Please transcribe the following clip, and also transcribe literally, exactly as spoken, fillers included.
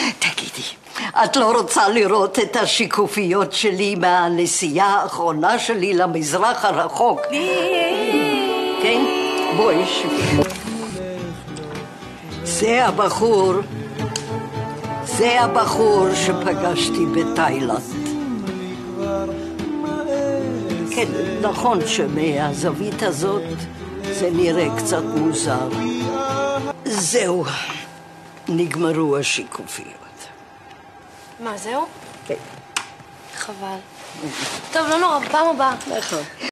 תגידי, את לא רוצה לראות את השיקופיות שלי מהנסיעה האחרונה שלי למזרח הרחוק? כן? בואי שבי. זה הבחור, זה הבחור שפגשתי בתאילנד. כן, נכון שמהזווית הזאת זה נראה קצת מוזר. זהו, נגמרו השיקופיות. מה, זהו? כן. חבל. טוב, לא נורא, בפעם הבאה. נכון.